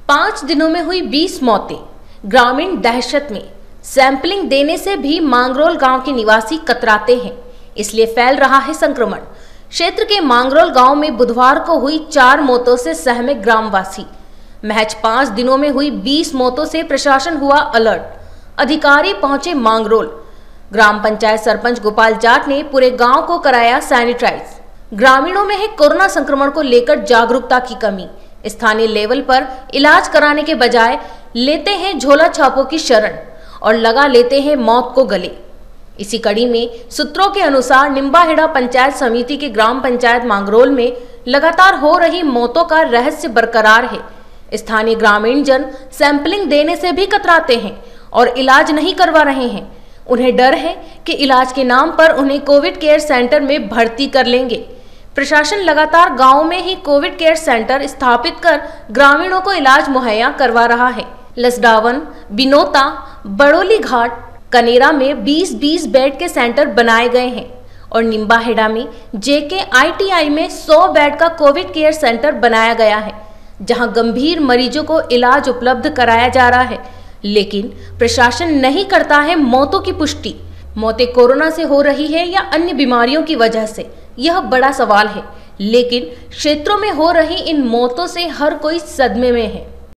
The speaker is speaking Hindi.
5 दिनों में हुई 20 मौतें, ग्रामीण दहशत में। सैंपलिंग देने से भी मांगरोल गांव के निवासी कतराते हैं, इसलिए फैल रहा है संक्रमण। क्षेत्र के मांगरोल गांव में बुधवार को हुई 4 मौतों से सहमे ग्रामवासी। महज 5 दिनों में हुई 20 मौतों से प्रशासन हुआ अलर्ट। अधिकारी पहुंचे मांगरोल। ग्राम पंचायत सरपंच गोपाल जाट ने पूरे गांव को कराया सैनिटाइज। ग्रामीणों में है कोरोना संक्रमण को लेकर जागरूकता की कमी। स्थानीय लेवल पर इलाज कराने के बजाय लेते हैं झोला छापों की शरण और लगा लेते हैं मौत को गले। इसी कड़ी में सूत्रों के अनुसार निम्बाहेड़ा पंचायत समिति के ग्राम पंचायत मांगरोल में लगातार हो रही मौतों का रहस्य बरकरार है। स्थानीय ग्रामीण जन सैंपलिंग देने से भी कतराते हैं और इलाज नहीं करवा रहे हैं। उन्हें डर है कि इलाज के नाम पर उन्हें कोविड केयर सेंटर में भर्ती कर लेंगे। प्रशासन लगातार गांव में ही कोविड केयर सेंटर स्थापित कर ग्रामीणों को इलाज मुहैया करवा रहा है। लसडावन, बिनोता, बड़ोली घाट, कनेरा में 20-20 बेड के सेंटर बनाए गए हैं और निम्बाहेड़ा में जेके ITI में 100 बेड का कोविड केयर सेंटर बनाया गया है, जहां गंभीर मरीजों को इलाज उपलब्ध कराया जा रहा है। लेकिन प्रशासन नहीं करता है मौतों की पुष्टि। मौतें कोरोना से हो रही है या अन्य बीमारियों की वजह से, यह बड़ा सवाल है। लेकिन क्षेत्रों में हो रही इन मौतों से हर कोई सदमे में है।